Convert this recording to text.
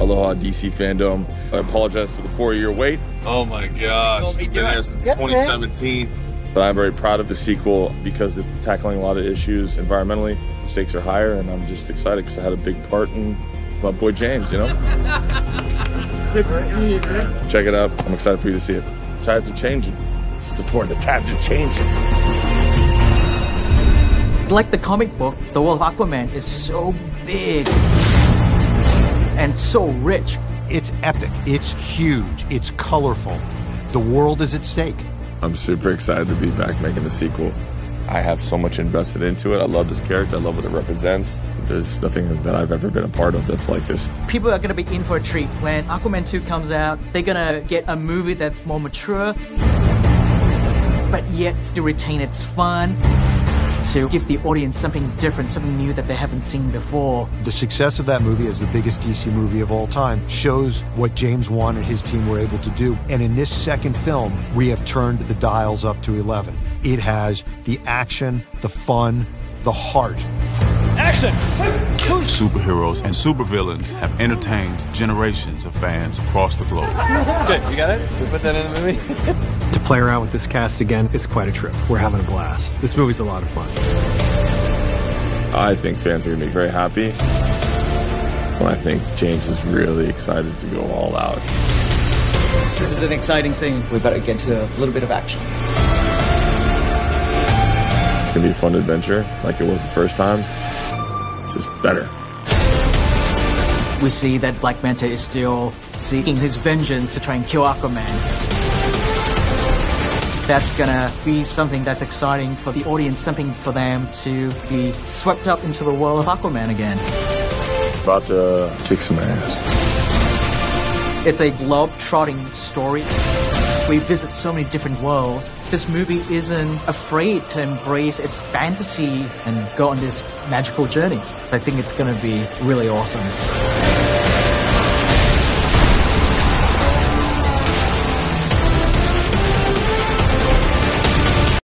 Aloha DC fandom. I apologize for the 4-year wait. Oh my gosh, been here since 2017. But I'm very proud of the sequel because it's tackling a lot of issues environmentally. Stakes are higher, and I'm just excited because I had a big part in my boy James, you know? Check it out. I'm excited for you to see it. Tides are changing. It's important. The tides are changing. Like the comic book, the world of Aquaman is so big and so rich. It's epic. It's huge. It's colorful. The world is at stake. I'm super excited to be back making the sequel. I have so much invested into it. I love this character. I love what it represents. There's nothing that I've ever been a part of that's like this. People are going to be in for a treat. When Aquaman 2 comes out, they're going to get a movie that's more mature, but yet still retain its fun, to give the audience something different, something new that they haven't seen before. The success of that movie as the biggest DC movie of all time shows what James Wan and his team were able to do. And in this second film, we have turned the dials up to 11. It has the action, the fun, the heart. Action! Superheroes and supervillains have entertained generations of fans across the globe. Good, you got it? We put that in the movie? To play around with this cast again is quite a trip. We're having a blast. This movie's a lot of fun. I think fans are going to be very happy. And I think James is really excited to go all out. This is an exciting scene. We better get to a little bit of action. It's going to be a fun adventure like it was the first time. Just better. We see that Black Manta is still seeking his vengeance to try and kill Aquaman. That's gonna be something that's exciting for the audience, something for them to be swept up into the world of Aquaman again. About to kick some ass. It's a globe-trotting story. We visit so many different worlds. This movie isn't afraid to embrace its fantasy and go on this magical journey. I think it's going to be really awesome.